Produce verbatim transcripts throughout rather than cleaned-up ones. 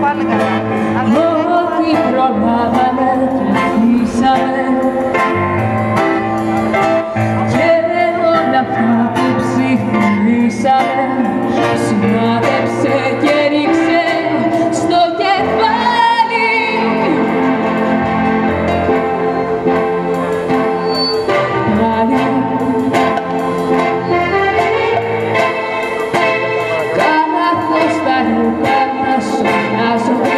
Ό,τι προλάβαμε και αφήσαμε και όλα αυτά που ψηφίσαμε σημάδεψε και ρίξε στο κεφάλι. Πάλι κάθος τα ρούχα να σωνάζομαι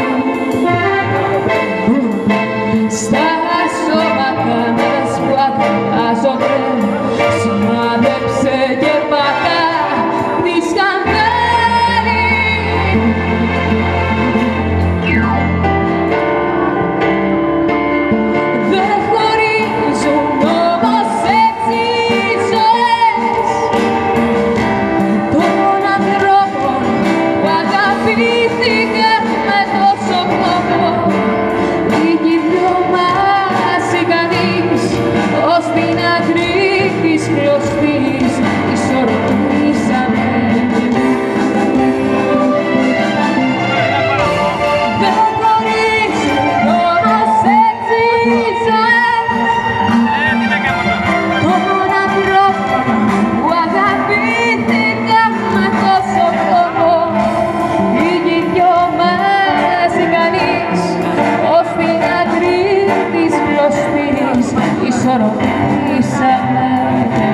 στα σώματα μας που αγκαλιάζονται, σημάδεψε και πατά τη σκανδάλη. Δεν χωρίζουν όμως έτσι οι ζωές των ανθρώπων που αγαπήθηκαν με τόσο κόπο. Λίγοι δυο μας ικανείς ως την άκρη της κλωστής ισορροπήσαμε. Δεν χωρίζουν όμως έτσι οι ζωές των ανθρώπων που αγαπήθηκαν με τόσο κόπο. Λίγοι δυο μας ικανείς ως την άκρη της κλωστής ισορροπήσαμε.